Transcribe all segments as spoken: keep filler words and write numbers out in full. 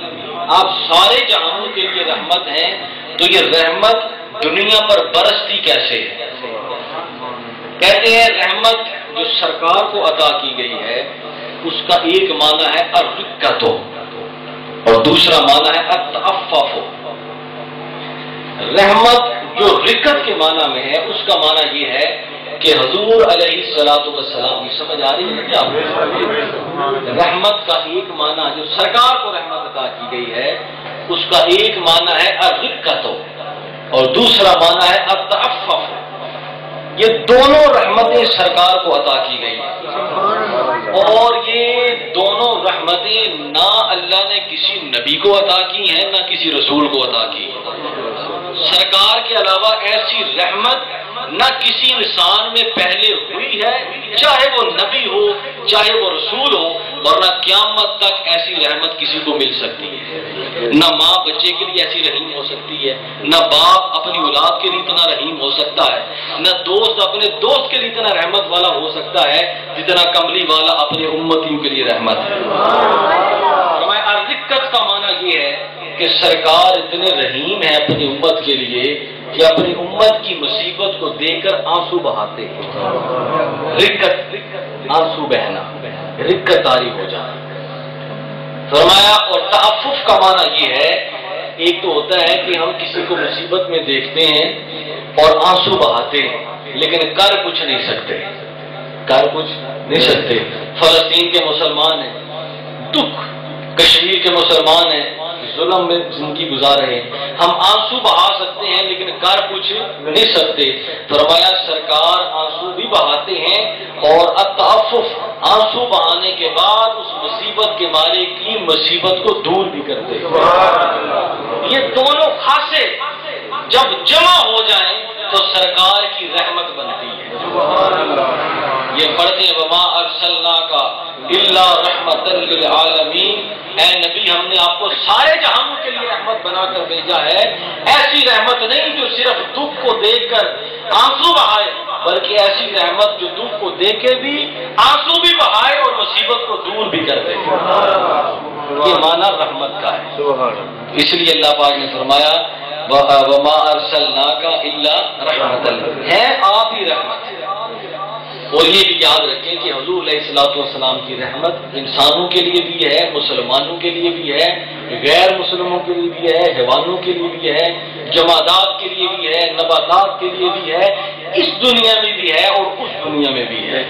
آپ سارے جہانوں کے لیے رحمت ہیں، تو یہ رحمت دنیا پر برستی کیسے ہے؟ کہتے ہیں رحمت جو سرکار کو عطا کی گئی ہے اس کا ایک معنی ہے الرقت اور دوسرا معنی ہے التعفف۔ رحمت جو رقت کے معنی میں ہے اس کا معنی یہ ہے کہ حضور علیہ الصلوۃ والسلام کی سمجھ آ رہی ہے کیا؟ رحمت کا ایک معنی جو سرکار کو رحمت عطا کی گئی ہے اس کا ایک معنی ہے الرقت اور دوسرا معنی ہے التعفف۔ یہ دونوں رحمتیں سرکار کو عطا کی گئی ہیں اور یہ دونوں رحمتیں نہ اللہ نے کسی نبی کو عطا کی ہیں نہ کسی رسول کو عطا کی ہیں۔ سرکار کے علاوہ ایسی رحمت نہ کسی انسان میں پہلے ہوئی ہے، چاہے وہ نبی ہو چاہے وہ رسول ہو، ورنہ قیامت تک ایسی رحمت کسی کو مل سکتی ہے۔ نہ ماں بچے کے لیے ایسی رحیم ہو سکتی ہے، نہ باپ اپنی اولاد کے لیے اتنا رحیم ہو سکتا ہے، نہ دوست اپنے دوست کے لیے اتنا رحمت والا ہو سکتا ہے جتنا کملی والا اپنے امتیوں کے لیے رحمت ہے۔ ہمارے الرقت کا معنی یہ ہے کہ سرکار اتنے رحیم ہیں اپنی امت کے لیے کہ اپنی امت کی مصیبت کو دیکھ کر آنسو بہاتے ہیں۔ رقت آنسو بہنا، رقت طاری ہو جانا۔ فرمایا اور تعفف کا معنی یہ ہے، ایک تو ہوتا ہے کہ ہم کسی کو مصیبت میں دیکھتے ہیں اور آنسو بہاتے ہیں لیکن کر کچھ نہیں سکتے، کر کچھ نہیں سکتے۔ فلسطین کے مسلمان ہیں، دکھ کشمیر کے مسلمان ہیں، ظلم میں زندگی گزار رہے ہیں، ہم آنسو بہا سکتے ہیں لیکن کر کچھ نہیں سکتے۔ فرمایا سرکار آنسو بھی بہاتے ہیں اور التعفف آنسو بہانے کے بعد اس مصیبت کے مارے کی مصیبت کو دور بھی کرتے ہیں۔ یہ دونوں خاصے جب جمع ہو جائیں تو سرکار کی رحمت بنتی ہے۔ یہ پڑھتے ہیں وما ارسلناک الا رحمۃ للعالمین، اے نبی ہم نے آپ کو سارے جہانوں کے لیے رحمت بنا کر بھیجا ہے۔ ایسی رحمت نہیں جو صرف دکھ کو دیکھ کر آنسو بہائے، بلکہ ایسی رحمت جو دکھ کو دیکھے بھی آنسو بھی بہائے اور مصیبت کو دور بھی کر دے۔ یہ معنی رحمت کا ہے۔ اس لیے اللہ پاک نے فرمایا وما ارسلناک الا رحمۃ، ہے آپ ہی رحمت۔ اور یہ بھی یاد رکھیں کہ حضور علیہ الصلوۃ والسلام کی رحمت انسانوں کے لیے بھی ہے، مسلمانوں کے لیے بھی ہے، غیر مسلموں کے لیے بھی ہے، حیوانوں کے لیے بھی ہے، جمادات کے لیے بھی ہے، نباتات کے لیے بھی ہے، اس دنیا میں بھی ہے اور اس دنیا میں بھی ہے،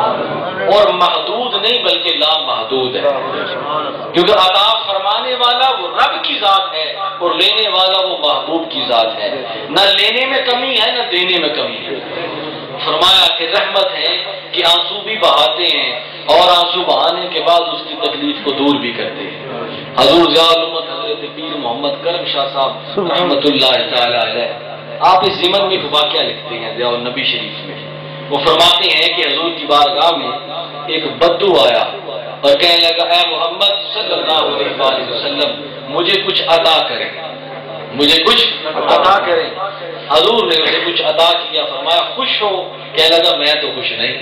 اور محدود نہیں بلکہ لامحدود ہے، کیونکہ عطا فرمانے والا وہ رب کی ذات ہے اور لینے والا وہ محبوب کی ذات ہے۔ نہ لینے میں کمی ہے نہ دینے میں کمی ہے۔ فرمایا کہ رحمت ہے کہ آنسو بھی بہاتے ہیں اور آنسو بہانے کے بعد اس کی تکلیف کو دور بھی کرتے ہیں۔ حضور ضیاء الامت حضرت پیر محمد کرم شاہ صاحب رحمۃ اللہ تعالی علیہ، آپ اس ضمن میں ایک واقعہ لکھتے ہیں ضیاء النبی شریف میں۔ وہ فرماتے ہیں کہ حضور کی بارگاہ میں ایک بدو آیا اور کہنے لگا اے محمد صلی اللہ علیہ وآلہ وسلم مجھے کچھ عطا کریں، مجھے کچھ عطا کریں۔ حضور نے اسے کچھ عطا کیا، فرمایا خوش ہو؟ کہنے لگا میں تو خوش نہیں،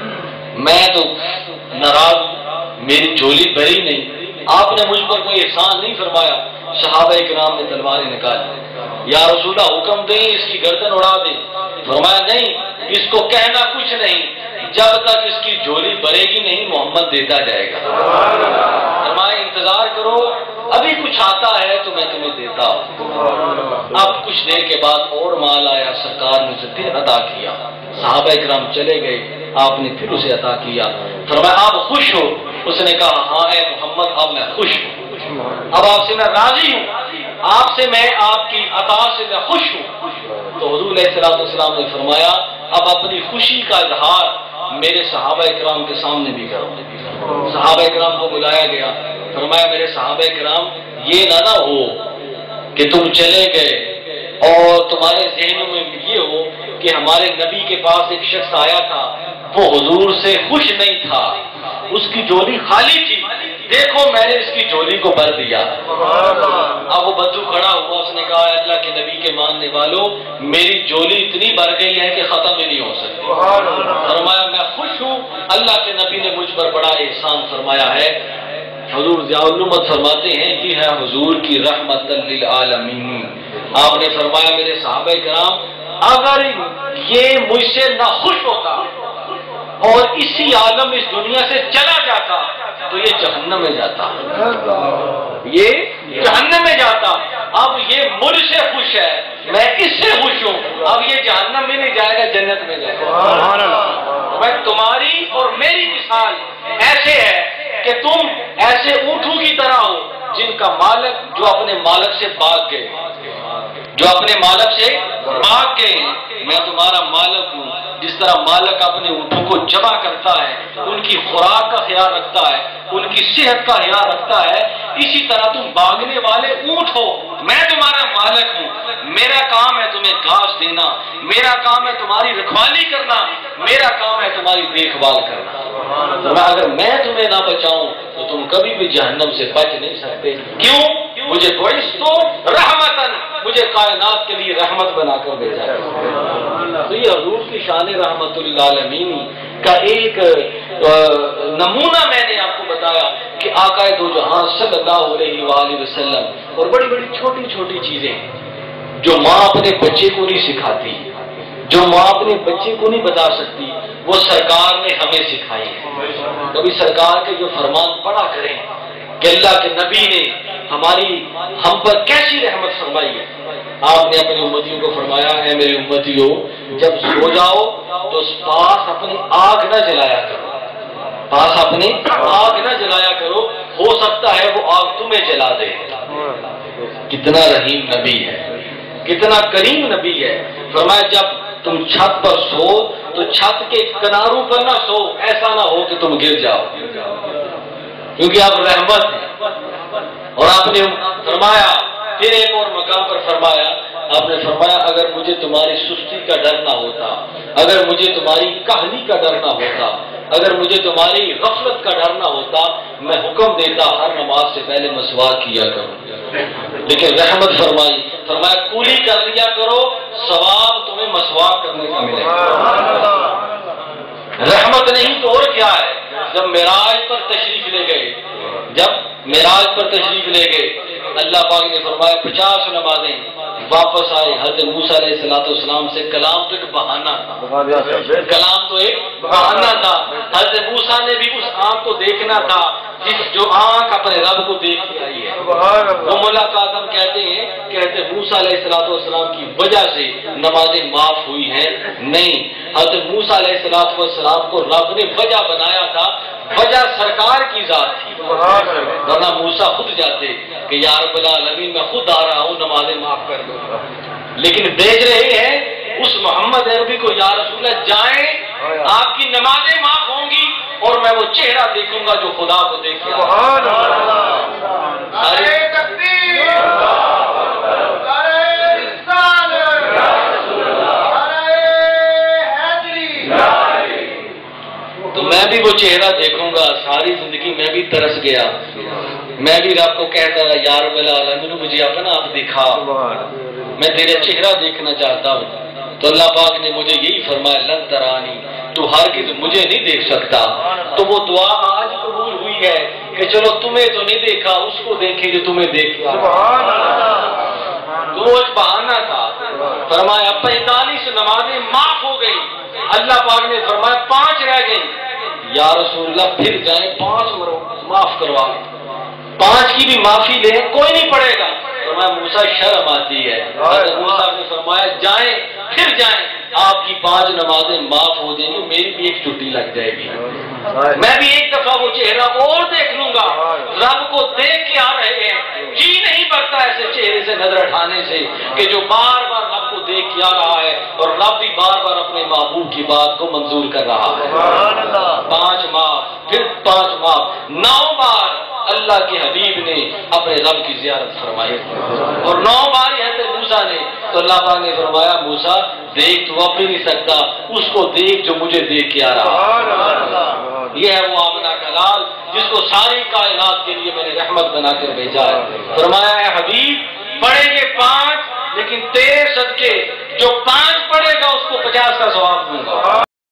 میں تو ناراض ہوں، میری جھولی بھری نہیں، آپ نے مجھ پر کوئی احسان نہیں فرمایا۔ صحابہ کرام نے تلواریں نکالی، یا رسول اللہ حکم دیں اس کی گردن اڑا دیں۔ فرمایا نہیں، اس کو کہنا کچھ نہیں، جب تک اس کی جھولی بھرے گی نہیں محمد دیتا جائے گا۔ فرمایا انتظار کرو، ابھی کچھ آتا ہے تو میں تمہیں دیتا ہوں۔ اب کچھ دیر کے بعد اور مال آیا، سرکار نے اسے پھر عطا کیا، صحابہ اکرام چلے گئے، آپ نے پھر اسے عطا کیا۔ فرمایا آپ خوش ہو؟ اس نے کہا ہاں اے محمد اب میں خوش ہوں، اب آپ سے میں راضی ہوں، آپ سے میں آپ کی عطا سے میں خوش ہوں۔ تو حضور علیہ الصلوۃ والسلام نے فرمایا اب اپنی خوشی کا اظہار میرے صحابہ اکرام کے سامنے بھی کرو۔ صحابہ اکرام کو بلایا گیا، فرمایا میرے صحابہ اکرام یہ نہ نہ ہو کہ تم چلے گئے اور تمہارے ذہنوں میں یہ ہو کہ ہمارے نبی کے پاس ایک شخص آیا تھا، وہ حضور سے خوش نہیں تھا، اس کی جھولی خالی تھی، دیکھو میں نے اس کی جھولی کو بھر دیا۔ اب وہ بدو کھڑا ہوا، اس نے کہا اللہ کے نبی کے ماننے والوں میری جھولی اتنی بھر گئی ہے کہ ختم ہی نہیں ہو سکتی۔ فرمایا میں خوش ہوں، اللہ کے نبی نے مجھ پر بڑا احسان فرمایا ہے۔ حضور ضیاء الامت فرماتے ہیں یہ ہے حضور کی رحمت للعالمین. آپ نے فرمایا میرے صحابہ کرام اگر یہ مجھ سے نہ خوش ہوتا اور اسی عالم اس دنیا سے چلا جاتا تو یہ جہنم میں جاتا، یہ جہنم میں جاتا. اب یہ مجھ سے خوش ہے، میں اس سے خوش ہوں، اب یہ جہنم میں نہیں جائے گا، جنت میں جائے گا. میں تمہاری اور میری مثال ایسے ہے کہ تم ایسے اونٹوں کی طرح ہو جن کا مالک جو اپنے مالک سے بھاگ گئے، جو اپنے مالک سے بھاگ گئے. میں تمہارا مالک ہوں. جس طرح مالک اپنے اونٹوں کو جمع کرتا ہے، ان کی خوراک کا خیال رکھتا ہے، ان کی صحت کا خیال رکھتا ہے، اسی طرح تم بھاگنے والے اونٹ ہو. میں تمہارا مالک ہوں، میرا کام ہے تمہیں گھاس دینا، میرا کام ہے تمہاری رکھوالی کرنا، میرا کام ہے تمہاری دیکھ بھال کرنا. اگر میں تمہیں نہ بچاؤں تو تم کبھی بھی جہنم سے بچ نہیں سکتے. کیوں؟ مجھے بعثت رحمتاً، مجھے کائنات کے لیے رحمت بنا کر بھیجا ہے. تو یہ حضور کی شان رحمت للعالمین کا ایک نمونہ میں نے آپ کو بتایا کہ آقا دو جہاں صلی اللہ علیہ وآلہ وسلم. اور بڑی بڑی چھوٹی چھوٹی چیزیں جو ماں اپنے بچے کو نہیں سکھاتی، جو ماں اپنے بچے کو نہیں بتا سکتی، وہ سرکار نے ہمیں سکھائی ہے. کبھی سرکار کے جو فرمان پڑھا کریں کہ اللہ کے نبی نے ہماری ہم پر کیسی رحمت فرمائی ہے. آپ نے اپنی امتیوں کو فرمایا ہے میری امتیوں جب سو جاؤ تو پاس اپنی آگ نہ جلایا کرو، پاس اپنی آگ نہ جلایا کرو، ہو سکتا ہے وہ آگ تمہیں جلا دے. کتنا رحیم نبی ہے، کتنا کریم نبی ہے. فرمایا جب تم چھت پر سو تو چھت کے کناروں پر نہ سو، ایسا نہ ہو کہ تم گر جاؤ، کیونکہ آپ رحمت ہیں. اور آپ نے فرمایا پھر ایک اور مقام پر فرمایا، آپ نے فرمایا اگر مجھے تمہاری سستی کا ڈر نہ ہوتا، اگر مجھے تمہاری کاہلی کا ڈر نہ ہوتا، اگر مجھے تمہاری غفلت کا ڈر نہ ہوتا، میں حکم دیتا ہر نماز سے پہلے مسواک کیا کرو. لیکن رحمت فرمائی، فرمایا کولی کر لیا کرو، ثواب تمہیں مسواک کرنے کا ملے گا. رحمت نہیں تو اور کیا ہے. جب معراج پر تشریف لے گئے، جب معراج پر تشریف لے گئے اللہ پاک نے فرمایا پچاس نمازیں واپس آئے. حضرت موسیٰ علیہ السلام سے کلام تو ایک بہانہ تھا، کلام تو ایک بہانہ تھا. حضرت موسیٰ نے بھی اس آنکھ کو دیکھنا تھا جس جو آنکھ اپنے رب کو دیکھ کے آئی ہے. وہ ملاقات ہم کہتے ہیں کہ حضرت موسیٰ علیہ السلام کی وجہ سے نمازیں معاف ہوئی ہیں، نہیں. حضرت موسیٰ علیہ السلام کو رب نے وجہ بنایا تھا، وجہ سرکار کی ذات تھی، ورنہ موسیٰ خود جاتے کہ یا رب العالمین میں خود آ رہا ہوں نمازیں معاف کر دو. لیکن بھیج رہے ہیں اس محمد عربی کو، یا رسول اللہ جائیں آپ کی نمازیں معاف ہوں گی اور میں وہ چہرہ دیکھوں گا جو خدا کو دیکھ رہا ہے. تو میں بھی وہ چہرہ دیکھوں گا. ساری زندگی میں بھی ترس گیا، میں بھی رب کو کہتا رہا یا رب العالمین مجھے اپنا آپ دکھا، میں تیرا چہرہ دیکھنا چاہتا ہوں. تو اللہ پاک نے مجھے یہی فرمایا لن ترانی، تو ہرگز مجھے نہیں دیکھ سکتا. تو وہ دعا آج قبول ہوئی ہے کہ چلو تمہیں تو نہیں دیکھا، اس کو دیکھے جو تمہیں دیکھا. تو وہ ایک بہانہ تھا. فرمایا پینتالیس نمازیں معاف ہو گئی. اللہ پاک نے فرمایا پانچ رہ گئی. یا رسول اللہ پھر جائیں پانچ مرو معاف کروا، پانچ کی بھی معافی لیں کوئی نہیں پڑے گا. فرمایا موسیٰ شرم آتی ہے. موسیٰ نے فرمایا جائیں پھر جائیں، آپ کی پانچ نمازیں معاف ہو جائیں گی، میری بھی ایک چھٹی لگ جائے گی، میں بھی ایک دفعہ وہ چہرہ اور دیکھ لوں گا. رب کو دیکھ کے آ رہے ہیں، جی نہیں بڑھتا ایسے چہرے سے نظر اٹھانے سے کہ جو بار بار رب کو دیکھ کے آ رہا ہے اور رب بھی بار بار اپنے محبوب کی بات کو منظور کر رہا ہے. پانچ معاف، پھر پانچ معاف، نو بار اللہ کے حبیب نے اپنے رب کی زیارت فرمائی اور نو بار حضرت موسیٰ نے. تو اللہ پاک نے فرمایا موسیٰ دیکھ تو اب بھی نہیں سکتا، اس کو دیکھ جو مجھے دیکھ کے آ رہا. یہ ہے وہ آمنہ کا لال جس کو ساری کائنات کے لیے میں نے رحمت بنا کر بھیجا ہے. فرمایا ہے حبیب پڑھیں گے پانچ، لیکن تیرے صدقے جو پانچ پڑھے گا اس کو پچاس کا ثواب دوں گا.